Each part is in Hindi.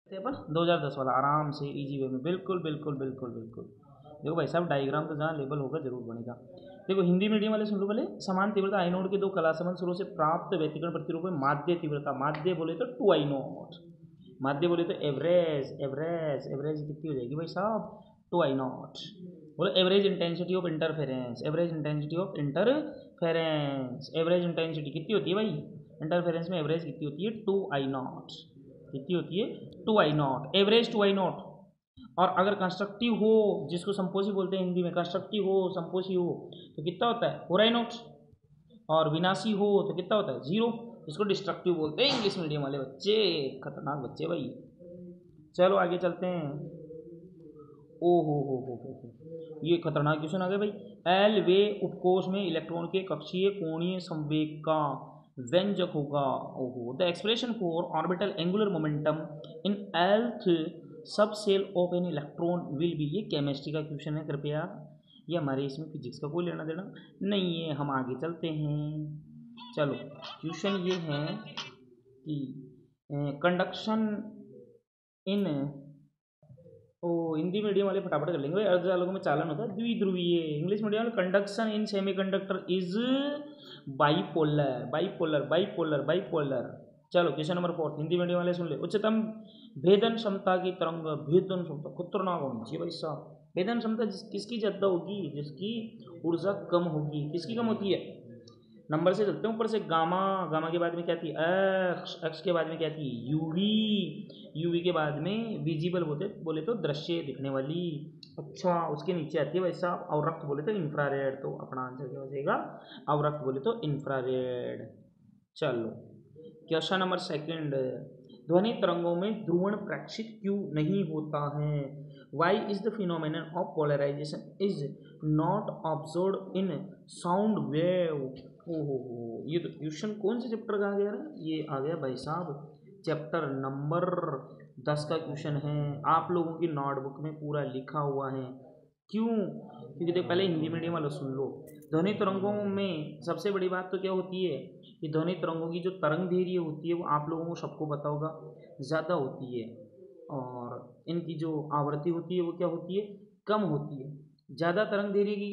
अपन 2010 वाला आराम से इजी वे में, बिल्कुल बिल्कुल बिल्कुल बिल्कुल। देखो भाई साहब, डायग्राम तो जहाँ लेबल होगा जरूर बनेगा। देखो हिंदी मीडियम वाले सुन लो पहले। समान तीव्रता आई नोड के दो कलासमान स्रोत से प्राप्त व्यतिकरण प्रतिरूप में माध्य तीव्रता, माध्य बोले तो 2 आई नोट, माध्य बोले तो एवरेज, एवरेज एवरेज कितनी हो जाएगी भाई साहब, 2 आई नॉट। बोलो average intensity of interference, average intensity of interference, average intensity कितनी होती है भाई इंटरफेरेंस में, एवरेज कितनी होती है, 2 आई नॉट। कितनी होती है, 2 I nought, average 2 I nought. और अगर कंस्ट्रक्टिव हो, जिसको संपोषी बोलते हैं हिंदी में, कंस्ट्रक्टिव हो संपोषी हो तो कितना होता है, 4 आई नॉट। और विनाशी हो तो कितना होता है, 0। इसको डिस्ट्रक्टिव बोलते हैं इंग्लिश मीडियम वाले बच्चे, खतरनाक बच्चे भाई। चलो आगे चलते हैं। ओ हो, ये खतरनाक क्वेश्चन आ गया भाई। एल वे उपकोष में इलेक्ट्रॉन के कक्षीय कोणीय संवेग का व्यंजक होगा। ओहो, the expression for orbital angular momentum in lth sub shell of an electron will be. ये केमिस्ट्री का क्वेश्चन है कृपया, ये हमारे इसमें फिजिक्स का कोई लेना देना नहीं है। हम आगे चलते हैं। चलो क्वेश्चन ये है कि कंडक्शन इन, ओ हिंदी मीडियम वाले फटाफट कर लेंगे भाई। अर्धचालकों में चालन होता है द्विध्रुवीय। इंग्लिश मीडियम वाले conduction in semiconductor is bipolar, bipolar bipolar bipolar. चलो क्वेश्चन नंबर 4 हिंदी मीडियम वाले सुन ले। उच्चतम भेदन क्षमता की तरंग, भेदन क्षमता खतरनाक होनी चाहिए भाई साहब। भेदन क्षमता किसकी ज़्यादा होगी, जिसकी ऊर्जा कम होगी। किसकी कम होती है, नंबर से चलते हैं ऊपर से। गामा, गामा के बाद में क्या थी, एक्स, एक्स के बाद में क्या थी, यूवी, यूवी के बाद में विजिबल बोले तो दृश्य दिखने वाली। अच्छा, उसके नीचे आती है भाई साहब अवरक्त बोले तो इंफ्रारेड। तो अपना आंसर क्या बचेगा, अवरक्त बोले तो इंफ्रारेड। चलो क्वेश्चन नंबर 2, ध्वनि तरंगों में ध्रुवण प्रेक्षित क्यों नहीं होता है। Why is the phenomenon of polarisation is not observe in sound wave. ओहो, ये तो क्वेश्चन कौन से चैप्टर का आ गया, ये आ गया भाई साहब चैप्टर नंबर 10 का क्वेश्चन है। आप लोगों की नोटबुक में पूरा लिखा हुआ है। क्यों, क्योंकि देख पहले हिंदी मीडियम वाला सुन लो। ध्वनि तरंगों में सबसे बड़ी बात तो क्या होती है कि ध्वनि तरंगों की जो तरंग दैर्घ्य होती है वो आप लोगों को सबको पता होगा ज़्यादा होती है, और इनकी जो आवृत्ति होती है वो क्या होती है, कम होती है। ज़्यादा तरंग दैर्घ्य की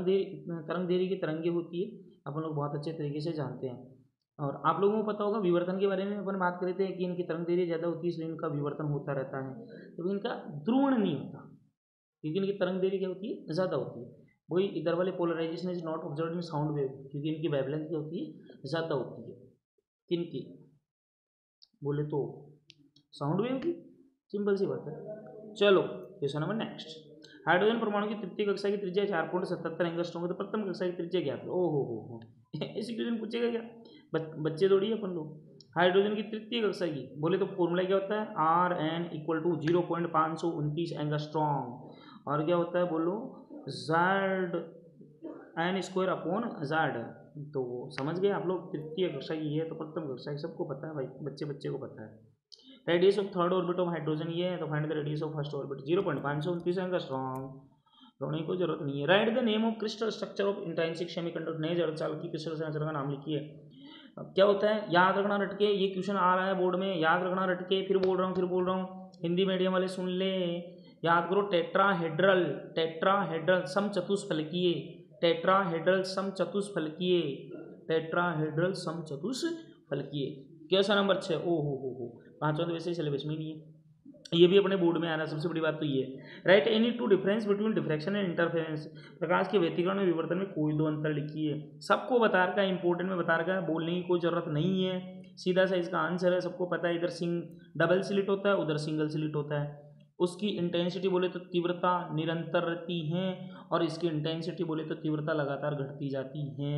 तरंगें होती है, अपन लोग बहुत अच्छे तरीके से जानते हैं। और आप लोगों को पता होगा विवर्तन के बारे में अपन बात कर रहे थे कि इनकी तरंग दैर्घ्य ज़्यादा होती है इसलिए इनका विवर्तन होता रहता है, तो इनका ध्रुवण नहीं होता क्योंकि इनकी तरंग दैर्घ्य क्या होती है, ज़्यादा होती है। वही इधर वाले polarisation is not observe in sound wave, क्योंकि इनकी वेवलेंथ क्या होती है, ज़्यादा होती है। किनकी बोले तो साउंड वेव की, सिंपल सी बात है। चलो क्वेश्चन नंबर नेक्स्ट। हाइड्रोजन परमाणु की तृतीय कक्षा की त्रिज्या 4.77 एंगस्ट्रॉम है, तो प्रथम कक्षा की त्रिज्या क्या है। ओहो हो, ऐसी क्वेश्चन पूछेगा क्या, बच्चे थोड़ी है अपन लोग। हाइड्रोजन की तृतीय कक्षा की बोले तो फॉर्मूला क्या होता है, Rn इक्वल टू 0.529 एंगस्ट्रॉम। और क्या होता है बोलो, Z N square upon Z. तो समझ गए आप लोग, तृतीय कक्षा की है तो प्रथम कक्षा की सबको पता है भाई, बच्चे को पता है। Radius of third orbit of hydrogen ये है, तो find the radius of first orbit 0.529 angstrom. रोने को जरूरत नहीं है। Write the name of crystal structure of intrinsic semiconductor, नए अर्धचालक की क्रिस्टल स्ट्रक्चर का नाम लिखिए। अब क्या होता है, याद रखना रटके, ये क्वेश्चन आ रहा है बोर्ड में, याद रखना रटके। फिर बोल रहा हूँ हिंदी मीडियम वाले सुन ले, याद करो। टेट्राहेड्रल, टेट्राहेड्रल समचतुष्फलकीय, टेट्राहेड्रल समचतुष्फलकीय, टेट्राहेड्रल समचतुष्फलकीय। Question number 6। ओ हो, पांचवा तो वैसे ही सिलेबस में नहीं है, ये भी अपने बोर्ड में आ रहा है। सबसे बड़ी बात तो ये है, write any two difference between diffraction and interference. प्रकाश के व्यतिकरण और विवर्तन में कोई दो अंतर लिखिए। सबको बता रखा है, इंपॉर्टेंट में बता रखा है, बोलने की कोई जरूरत नहीं है, सीधा सा इसका आंसर है, सबको पता है। इधर डबल स्लिट होता है, उधर सिंगल स्लिट होता है। उसकी इंटेंसिटी बोले तो तीव्रता निरंतर रहती है, और इसकी इंटेंसिटी बोले तो तीव्रता लगातार घटती जाती है।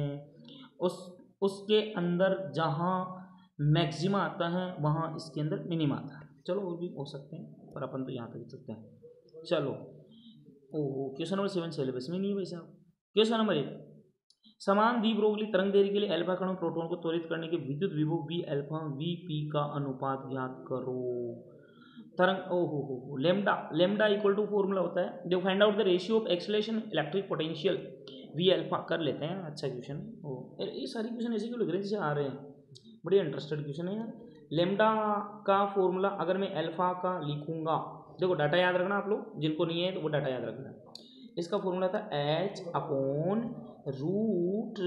उसके अंदर जहाँ मैक्सिमा आता है वहाँ इसके अंदर मिनिमा आता है। चलो वो भी हो सकते हैं, पर अपन तो यहाँ तक चलते हैं। चलो ओहो, क्वेश्चन नंबर 7 सिलेबस में नहीं है भाई साहब। क्वेश्चन नंबर 1, समान द्विध्रुवीय तरंग दैर्घ्य के लिए अल्फा कण प्रोटॉन को त्वरित करने के विद्युत विभव वी अल्फा वी पी का अनुपात ज्ञात करो। तरंग ओहो, lambda, lambda equal to formula होता है, जो find out the ratio of acceleration electric potential V alpha. कर लेते हैं, अच्छा क्वेश्चन। ये सारी क्वेश्चन ऐसे क्यों लग रहे हैं जैसे आ रहे हैं, बड़ी इंटरेस्टेड क्वेश्चन है यार। लेमडा का फॉर्मूला अगर मैं अल्फा का लिखूंगा, देखो डाटा याद रखना आप लोग, जिनको नहीं है तो वो डाटा याद रखना। इसका फॉर्मूला था h अपॉन रूट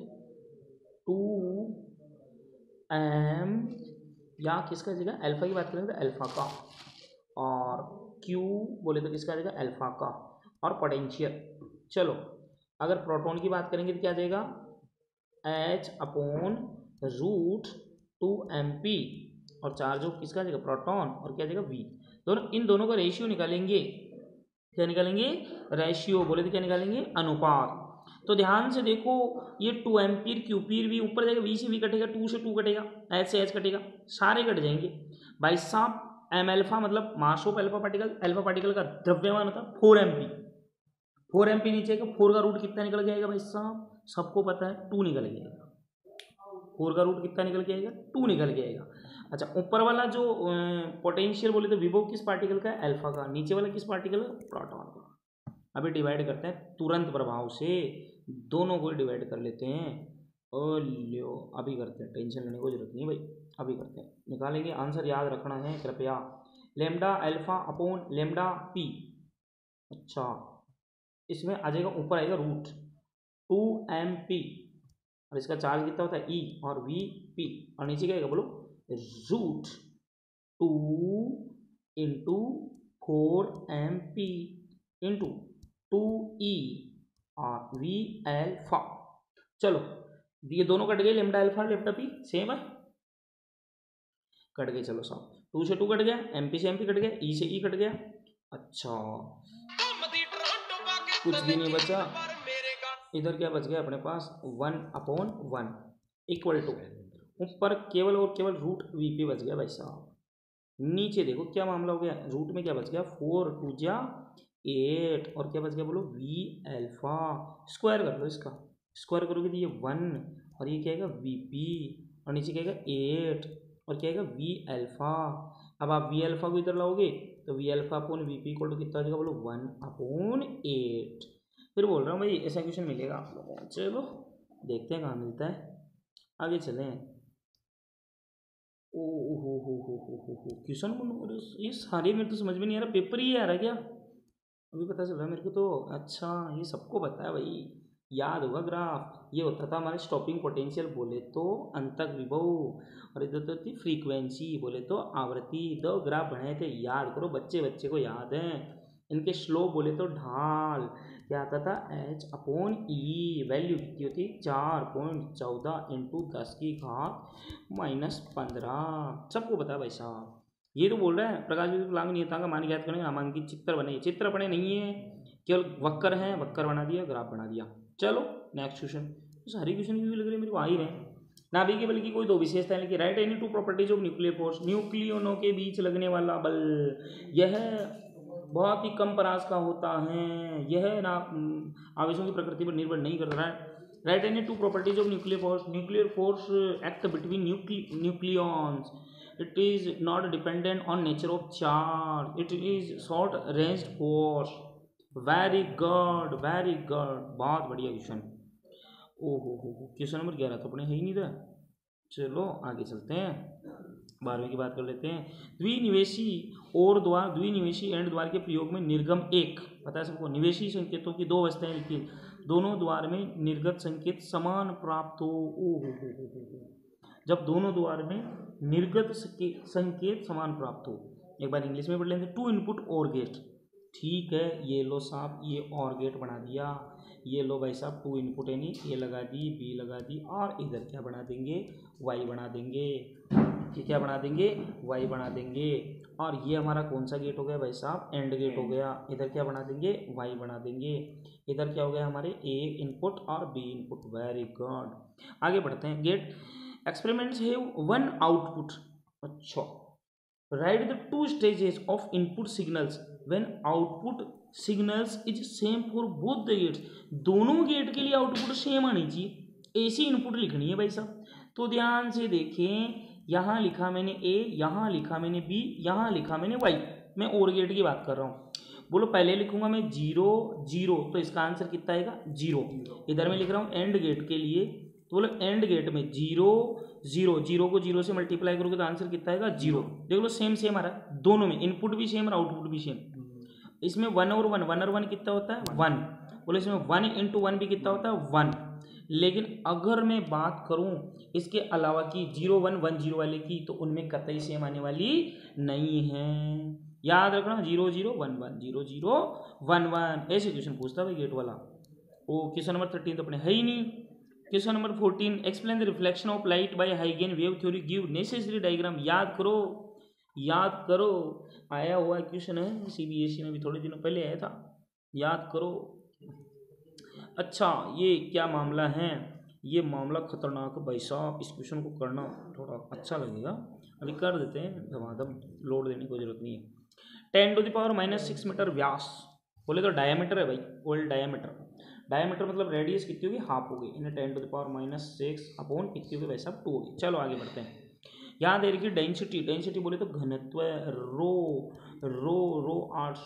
2m, या किसका जगह अल्फा की बात करेंगे तो अल्फा का, और q बोले तो किसका जगह अल्फा का, और पोटेंशियल। चलो अगर प्रोटॉन की बात करेंगे तो क्या देगा, h अपॉन रूट 2mp, और चार्ज ऑफ किसका देगा प्रोटॉन, और क्या देगा v। दोनों इन दोनों का रेशियो निकालेंगे, क्या निकालेंगे रेशियो, बोले तो क्या निकालेंगे अनुपात। तो ध्यान से देखो ये 2 एम्पीयर क्यूपीर भी ऊपर जाएगा, v से v कटेगा, 2 से 2 कटेगा, h से h कटेगा, सारे कट जाएंगे भाई साहब। एम एल्फा मतलब मास ऑफ अल्फा पार्टिकल का द्रव्यमान होता है 4 mp, 4 mp नीचे का 4 का रूट कितना निकल जाएगा भाई साहब, सबको पता है 2 निकल जाएगा, 4 का रूट कितना निकल के आएगा 2 निकल के आएगा। अच्छा ऊपर वाला जो पोटेंशियल बोले तो विभव किस पार्टिकल का है अल्फा का, नीचे वाला किस पार्टिकल का प्रोटॉन का। अभी डिवाइड करते हैं तुरंत प्रभाव से, दोनों को डिवाइड कर लेते हैं, और लो अभी करते हैं, टेंशन लेने की जरूरत नहीं भाई, अभी करते हैं, निकालेंगे। आंसर याद रखना है कृपया, lambda alpha upon lambda P. अच्छा इसमें आ जाएगा, ऊपर आएगा रूट 2mp, और इसका चार्ज कितना होता है ई और वी पी, और नीचे क्या आएगा बोलो root 2 into 4mp into 2e और वी एल्फा। चलो ये दोनों कट गए, lambda alpha lambda P same है, कट गए। चलो सब 2 से 2 कट गया, एमपी से एमपी कट गया, ई से ई कट गया। अच्छा कुछ भी नहीं बचा, इधर क्या बच गया अपने पास 1/1 इक्वल टू, ऊपर केवल और केवल रूट वीपी बच गया भाई साहब। नीचे देखो क्या मामला हो गया, रूट में क्या बच गया 4 2 जा 8, और क्या बच गया बोलो वी एल्फा। स्क्वायर कर लो इसका, स्क्वायर करोगे तो ये 1, और ये क्या आएगा वीपी, और नीचे क्या आएगा 8, और क्या आएगा वी एल्फा। अब आप वी एल्फा को इधर लाओगे तो V alpha upon VP equal to कितना आ जाएगा बोलो 1/8। फिर बोल रहा हूँ भाई ऐसा क्वेश्चन मिलेगा आप लोगों को, चलो देखते हैं कहाँ मिलता है, आगे चलें। ओ हो क्वेश्चन ये सारे मेरे तो समझ में नहीं आ रहा, पेपर ही आ रहा है क्या, अभी पता चल रहा है मेरे को तो। अच्छा ये सबको पता है भाई, याद होगा ग्राफ, ये होता था हमारे स्टॉपिंग पोटेंशियल बोले तो अंतक विभव, और इधर तो थी फ्रीक्वेंसी बोले तो आवृत्ति, दो ग्राफ बनाए थे, याद करो बच्चे को याद है। इनके स्लोप बोले तो ढाल, क्या आता था h अपॉन ई, वैल्यू कितनी होती 4.14 इंटू 10 की घात -15, सबको पता है भाई साहब। ये तो बोल रहे हैं प्रकाश लांग नियतांक मान ज्ञात करने नामांकित चित्र बने, चित्र बने नहीं है, केवल वक्र हैं, वक्र बना दिया ग्राफ बना दिया। चलो नेक्स्ट क्वेश्चन, सारी क्वेश्चन भी लग रही है मेरे को आ ही रहे हैं। नाभिक के बल की कोई दो विशेषताएं लिखी, write any two properties of nuclear force, न्यूक्लियोनों के बीच लगने वाला बल यह बहुत ही कम परास का होता है, यह ना आवेशों की प्रकृति पर निर्भर नहीं करता है। Write any two properties of nuclear force act between nucleons, it is not dependent on nature of charge, it is short range force। very good बहुत बढ़िया क्वेश्चन। ओहो हो क्वेश्चन नंबर 11 तो अपने है ही नहीं था। चलो आगे चलते हैं, 12वीं की बात कर लेते हैं। द्विनिवेशी और द्वार, द्विनिवेशी एंड द्वार के प्रयोग में निर्गम 1, पता है सबको, निवेशी संकेतों की दो अवस्थाएं लिखी, दोनों द्वार में निर्गत संकेत समान प्राप्त हो। ओहो जब दोनों द्वार में निर्गत संकेत समान प्राप्त हो। एक बार इंग्लिश में पढ़ लेंगे, टू इनपुट और गेट, ठीक है ये लो साहब, ये और गेट बना दिया, ये लो भाई साहब 2 इनपुट यानी ए लगा दी बी लगा दी, और इधर क्या बना देंगे वाई बना देंगे, ये क्या बना देंगे वाई बना देंगे, और ये हमारा कौन सा गेट हो गया भाई साहब एंड गेट हो गया, इधर क्या बना देंगे वाई बना देंगे, इधर क्या हो गया हमारे ए इनपुट और बी इनपुट। वेरी गुड, आगे बढ़ते हैं। Gate experiments have one output। अच्छा write the two stages of input signals when output signals is same for both the gates। दोनों गेट के लिए आउटपुट सेम आनी चाहिए, ऐसी इनपुट लिखनी है भाई साहब। तो ध्यान से देखें, यहाँ लिखा मैंने ए, यहाँ लिखा मैंने बी, यहाँ लिखा मैंने वाई, मैं और गेट की बात कर रहा हूँ। बोलो पहले लिखूंगा मैं 0 0, तो इसका आंसर कितना आएगा 0। इधर मैं लिख रहा हूँ एंड गेट के लिए, तो बोलो एंड गेट में 0 0, 0 को 0 से मल्टीप्लाई करोगे तो आंसर कितना आएगा 0। देख लो सेम सेम आ रहा है दोनों में, इनपुट भी सेम और आउटपुट भी सेम। इसमें 1 और 1, 1 और 1 कितना होता है 1। बोलो इसमें 1 इंटू 1 भी कितना होता है 1। लेकिन अगर मैं बात करूं इसके अलावा की 0 1 1 0 वाले की, तो उनमें कतई सेम आने वाली नहीं है। याद रखना 0 0 1 1 0 0 1 1 ऐसे क्वेश्चन पूछता है भाई गेट वाला। ओ क्वेश्चन नंबर 13 तो अपने है ही नहीं। Question number 14, explain the reflection of light by हाइगेन wave theory, give necessary diagram. याद करो याद करो, आया हुआ क्वेश्चन है सीबीएसई में भी थोड़े दिनों पहले आया था, याद करो। अच्छा ये क्या मामला है, ये मामला खतरनाक भाई साहब, इस क्वेश्चन को करना थोड़ा अच्छा लगेगा, अभी कर देते हैं धमाधम, लोड देने की जरूरत नहीं है। 10⁻⁻6 मीटर व्यास, बोले तो डायमीटर है भाई, ओल्ड डायमीटर। डायमीटर मतलब रेडियस कितनी होगी हाफ होगी, इन्हें 10⁻6 अपॉन कितनी होगी वैसा 2 होगी। चलो आगे बढ़ते हैं। यहाँ दे रखी डेंसिटी, डेंसिटी बोले तो घनत्व रो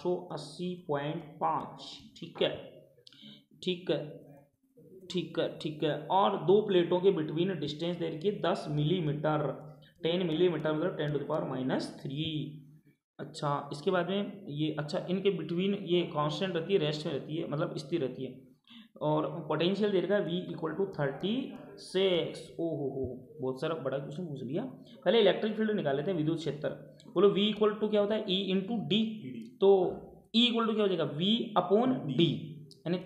880.5, ठीक है ठीक है ठीक है ठीक है। और दो प्लेटों के बिटवीन डिस्टेंस दे रखी है 10 मिलीमीटर, 10 मिलीमीटर मतलब 10⁻3। अच्छा इसके बाद में ये, अच्छा इनके बिटवीन ये कांस्टेंट रहती है, रेस्ट में रहती है, मतलब स्थिर रहती है। और पोटेंशियल दे रखा है V = 36। ओहो हो बहुत सारा बड़ा क्वेश्चन पूछ लिया। पहले इलेक्ट्रिक फील्ड निकाल लेते हैं, विद्युत क्षेत्र। बोलो V = क्या होता है E × D, तो E = क्या हो जाएगा V/D, यानी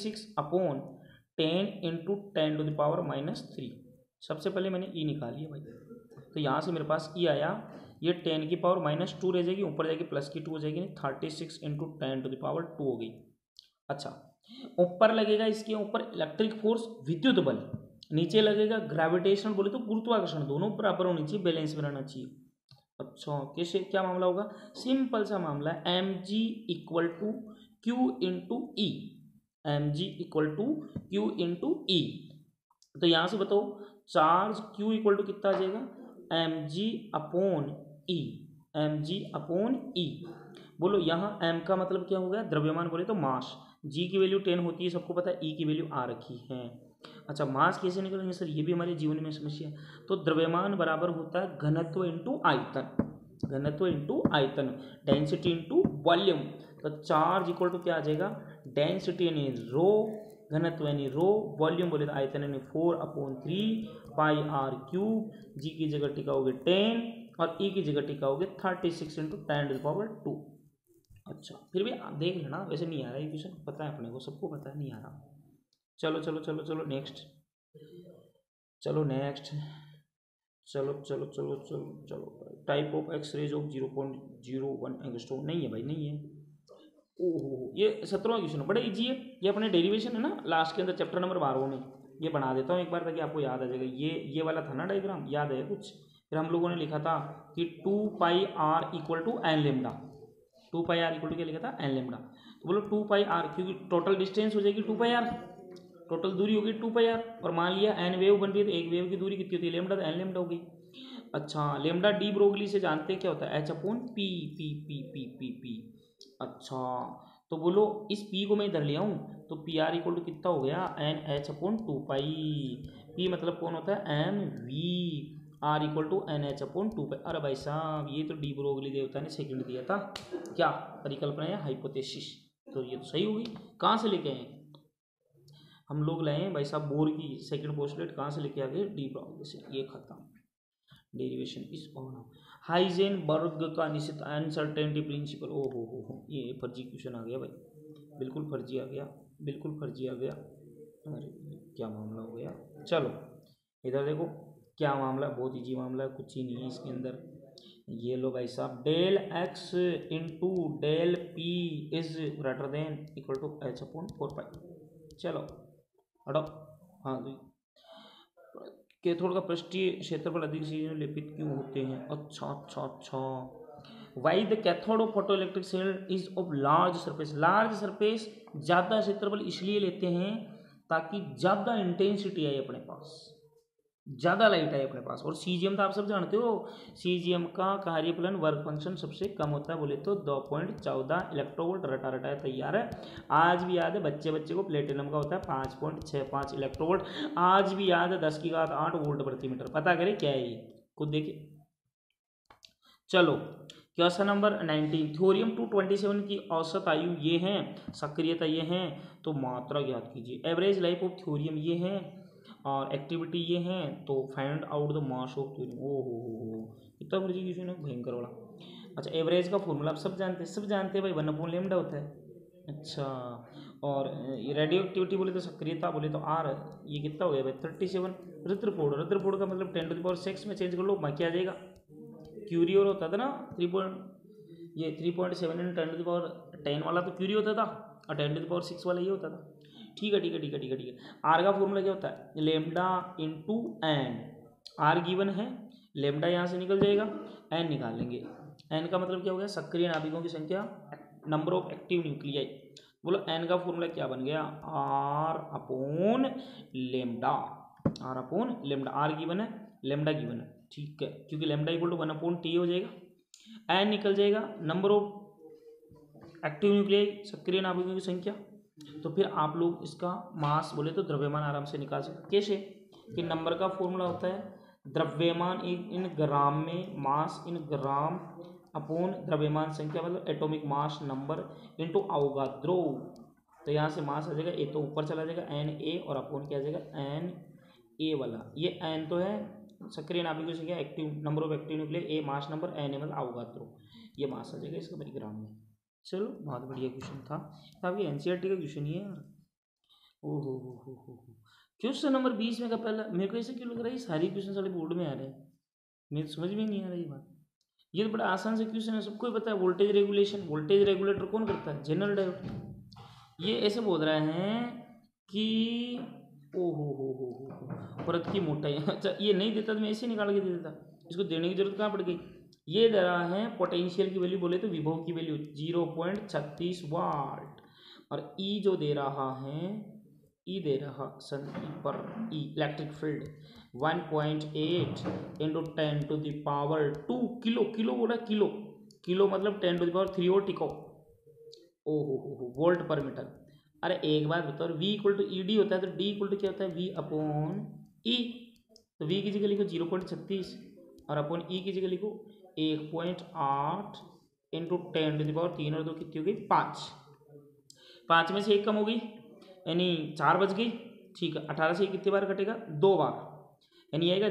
36/10 × 10⁻³ सबसे पहले मैंने E निकाल लिया भाई, तो यहाँ से मेरे पास E आया, ये 10⁻² रह जाएगी, ऊपर जाएगी +2 हो जाएगी, 36 × 10⁻² हो गई। अच्छा ऊपर लगेगा इसके ऊपर इलेक्ट्रिक फोर्स विद्युत बल, नीचे लगेगा ग्रेविटेशनल बोले तो गुरुत्वाकर्षण, दोनों बराबर होनी चाहिए, बैलेंस में रहना चाहिए। अच्छा कैसे क्या मामला होगा, सिंपल सा मामला है, mg = q × E, mg = q × E। तो यहाँ से बताओ चार्ज q = कितना आ जाएगा mg/E, mg/E। बोलो यहाँ m का मतलब क्या हो गया द्रव्यमान बोले तो मास, g की वैल्यू 10 होती है सबको पता है, e की वैल्यू आ रखी है। अच्छा मास कैसे निकलेंगे सर, ये भी हमारे जीवन में समस्या है। तो द्रव्यमान बराबर होता है घनत्व × आयतन, घनत्व × आयतन, डेंसिटी × वॉल्यूम। तो चार्ज = क्या आ जाएगा डेंसिटी यानी रो, घनत्व यानी रो, वॉल्यूम बोले तो आयतन यानी 4/3πr³। जी की जगह टिकाओगे 10 और ई की जगह टिकाओगे 36 × 10⁻²। अच्छा फिर भी आप देख लेना, वैसे नहीं आ रहा है क्वेश्चन, पता है अपने को, सबको पता है नहीं आ रहा। चलो चलो चलो चलो नेक्स्ट, चलो नेक्स्ट, चलो चलो चलो चलो चलो type of X-rays of 0.01 angstrom, नहीं है भाई नहीं है। ओहो ये 17वां क्वेश्चन बड़ा इजी है, ये अपने डेरिवेशन है ना लास्ट के अंदर चैप्टर नंबर 12 में, ये बना देता हूँ एक बार ताकि आपको याद आ जाएगा। ये वाला था ना डायग्राम, याद है कुछ। फिर हम लोगों ने लिखा था कि 2πr = n λ, 2πr = क्या लिखा था n λ। तो बोलो 2πr, क्योंकि टोटल डिस्टेंस हो जाएगी 2πr, टोटल दूरी होगी 2πr, और मान लिया n वेव बन रही है तो एक वेव की दूरी कितनी होती है λ, तो n λ होगी। अच्छा λ डी ब्रोगली से जानते हैं क्या होता है H/P। अच्छा तो बोलो इस P को मैं इधर ले आऊँ तो PR = कितना हो गया NH/2π। P मतलब कौन होता है mv, R = NH/2π। अरे भाई साहब ये तो डी ब्रोगली देवता ने सेकंड दिया था, क्या परिकल्पना या हाइपोथेसिस, तो ये तो सही होगी। कहाँ से लेके आए हम लोग, लाए हैं भाई साहब बोर की सेकंड पोस्टलेट, कहाँ से लेके आ गए डी ब्रोगली से। ये खत्म डेरिवेशन इस हाइजेनबर्ग का निश्चित अनसर्टेनिटी प्रिंसिपल। ओ हो ये फर्जी क्वेश्चन आ गया भाई, बिल्कुल फर्जी आ गया, बिल्कुल फर्जी आ गया। अरे क्या मामला हो गया, चलो इधर देखो क्या मामला, बहुत ईजी मामला है, कुछ ही नहीं है इसके अंदर। ये लो भाई साहब ∆x × ∆p > H/4π। चलो हटो, हाँ कैथोड का पृष्ठीय क्षेत्रफल अधिक से लेपित क्यों होते हैं। अच्छा why the cathode of photo electric cell is of large surface. Large surface ज़्यादा क्षेत्रफल इसलिए लेते हैं ताकि ज़्यादा इंटेंसिटी आए अपने पास, ज़्यादा लाइट है अपने पास। और सीजीएम तो आप सब जानते हो, सीजीएम का कार्यफलन वर्क फंक्शन सबसे कम होता है बोले तो 2.14 इलेक्ट्रोवोल्ट। रटा रटा है, तैयार है। आज भी याद है बच्चे बच्चे को प्लेटिनम का होता है 5.65 इलेक्ट्रोवोल्ट। आज भी याद है 10 की घात 8 वोल्ट प्रति मीटर। पता करें क्या है ये, खुद देखिए। चलो क्वेश्चन नंबर 19, थ्योरियम 227 की औसत आयु ये है, सक्रियता ये है, तो मात्रा ज्ञात कीजिए। एवरेज लाइफ ऑफ थ्योरियम ये है और एक्टिविटी ये है, तो find out the mass of thorium. ओ हो, इतना बड़ी क्वेश्चन है, भयंकर वाला। अच्छा, एवरेज का फॉर्मूला आप सब जानते हैं, सब जानते हैं भाई, 1/λ होता है। अच्छा, और रेडियो एक्टिविटी बोले तो सक्रियता बोले तो आर, ये कितना हो गया भाई 37। रदरफोर्ड का मतलब 10⁶ में चेंज कर लो, बाकी आ जाएगा। क्यूरी और होता था ना 3.7 × 10⁻10 वाला तो क्यूरी होता था, और 10⁶ वाला ये होता था। ठीक है ठीक है ठीक है ठीक है ठीक है। आर का फॉर्मूला क्या होता है, lambda into N. R given है, लेमडा यहाँ से निकल जाएगा, एन निकाल लेंगे। एन का मतलब क्या हो गया, सक्रिय नाभिकों की संख्या, नंबर ऑफ एक्टिव न्यूक्लियाई। बोलो एन का फॉर्मूला क्या बन गया, R upon lambda. R upon lambda, R given है, लेमडा गिवन है, ठीक है, क्योंकि लेमडा इक्वल टू 1/T हो जाएगा। एन निकल जाएगा, नंबर ऑफ एक्टिव न्यूक्लियाई, सक्रिय नाभिकों की संख्या। तो फिर आप लोग इसका मास बोले तो द्रव्यमान आराम से निकाल सकते। कैसे, कि नंबर का फॉर्मूला होता है द्रव्यमान इन ग्राम में, मास इन ग्राम अपॉन द्रव्यमान संख्या मतलब atomic mass number into Avogadro. तो यहाँ से मास आ जाएगा, ए तो ऊपर चला जाएगा एन ए, और अपॉन क्या आ जाएगा एन ए वाला। ये एन तो है सक्रिय नाभिकों की संख्या, active number of active nuclei, A mass number, N A मतलब अवोगाद्रो, ये मास आ जाएगा इसका परिग्राम में। चलो बहुत बढ़िया क्वेश्चन था, आपकी एनसीईआरटी का क्वेश्चन ही है यार। ओहो हो। क्वेश्चन नंबर 20 में का पहला, मेरे को ऐसे क्यों लग रहा है ये सारी क्वेश्चन सारे बोर्ड में आ रहे हैं, मेरे समझ में नहीं आ रही बात। ये तो बड़ा आसान से क्वेश्चन है, सबको ही पता है। वोल्टेज रेगुलेशन, वोल्टेज रेगुलेटर कौन करता है, जनरल डायोड। ये ऐसे बोल रहे हैं कि ओहो हो परत की मोटाई। अच्छा, ये नहीं देता तो मैं ऐसे निकाल के दे देता, इसको देने की जरूरत कहाँ पड़ गई। ये दे रहा है पोटेंशियल की वैल्यू बोले तो विभव की वैल्यू 0.36 वाट, और ई जो दे रहा है, ई दे रहा सन पर E electric field 1.8 × 10⁻²। Kilo, kilo बोला, किलो, किलो मतलब 10⁻³ और टिको। ओहो वोल्ट पर मीटर। अरे एक बात बताओ, V = ED होता है, तो D = क्या होता है, V/E। तो V की जगह लिखो 0.36, और अपॉन E की जगह लिखो 1.8 × 10⁻³ और 2 कितनी हो गई 5। 5 में से 1 कम हो गई, यानी 4 बच गई, ठीक है। 18 से कितनी बार कटेगा, 2 बार, यानी आएगा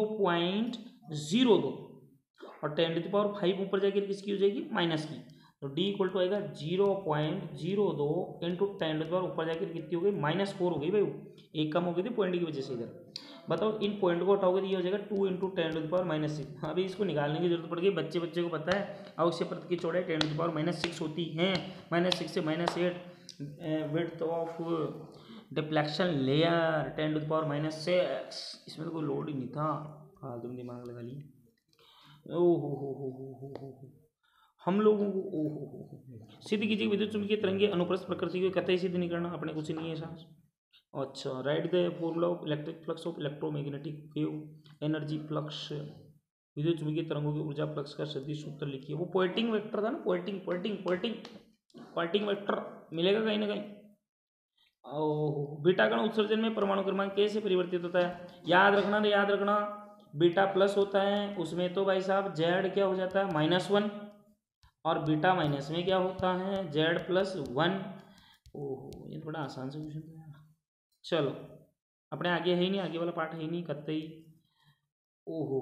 0.02, और 10⁵ ऊपर जाकर किसकी हो जाएगी, माइनस की। तो D = आएगा 0.02 × 10⁻, ऊपर जाकर कितनी हो गई, -4 हो गई भाई, वो एक कम हो गई थी पॉइंट की वजह से। इधर बताओ, इन पॉइंट को हटाओगे तो ये हो जाएगा 2 × 10⁻⁶। अभी इसको निकालने की जरूरत पड़ गई, बच्चे को पता है अवश्य प्रत की चौड़ाई 10⁻⁻6 होती है, -6 से -8 विड्थ ऑफ डिफ्लेक्शन लेयर 10⁻⁻6। इसमें तो कोई लोड ही नहीं था, तुम दिमाग लगा लिए। ओहो हम लोगों को ओहो सिद्ध कीजिए विद्युत चुंबकीय तरंगे अनुप्रस्थ प्रकृति को कतई सिद्ध नहीं करना, अपने कुछ नहीं है ऐसा। अच्छा, write the formula of electric flux of electromagnetic wave energy flux. विद्युत चुंबकीय तरंगों की ऊर्जा फ्लक्स का सदिश सूत्र लिखिए। वो पॉइंटिंग वेक्टर था ना, पॉइंटिंग वेक्टर मिलेगा कहीं ना कहीं। ओह, बीटा कण उत्सर्जन में परमाणु क्रमांक कैसे परिवर्तित होता है, याद रखना, बीटा प्लस होता है उसमें तो भाई साहब जेड क्या हो जाता है -1, और बीटा माइनस में क्या होता है Z+1। ओहो, ये थोड़ा आसान से क्वेश्चन था। चलो अपने आगे है ही नहीं, आगे वाला पार्ट है ही नहीं कतई। ओहो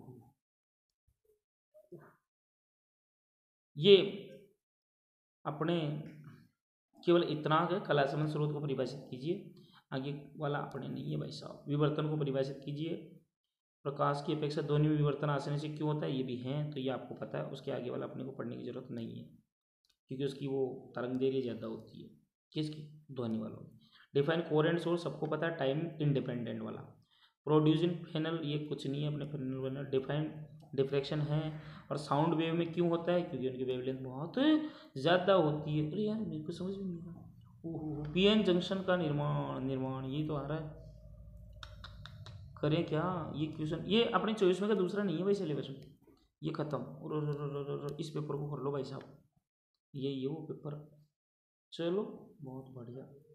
ये अपने केवल इतना है, कला संबंध स्रोत को परिभाषित कीजिए। आगे वाला अपने नहीं है भाई साहब। विवर्तन को परिभाषित कीजिए। प्रकाश की अपेक्षा ध्वनि में विवर्तन आसानी से क्यों होता है, ये भी है, तो ये आपको पता है। उसके आगे वाला अपने को पढ़ने की जरूरत नहीं है, क्योंकि उसकी वो तरंग देरी ज़्यादा होती है। किसकी, ध्वनि वालों। डिफाइन कोरेंट सोर्स सबको पता है, टाइम इंडिपेंडेंट वाला। प्रोड्यूसिंग फेनल, ये कुछ नहीं है अपने फेनल वाला। डिफाइन डिफ्रैक्शन है। और साउंड वेव में क्यों होता है, क्योंकि उनकी वेवलेंथ बहुत ज़्यादा होती है। अरे यार मेरे को समझ में नहीं आ रहा। ओहो, पीएन जंक्शन का निर्माण, ये तो आ रहा है करें क्या, ये क्वेश्चन ये अपने चॉइस में का दूसरा नहीं है भाई सिलेबस में, ये खत्म। और इस पेपर को कर लो भाई साहब, यही है वो पेपर। चलो बहुत बढ़िया।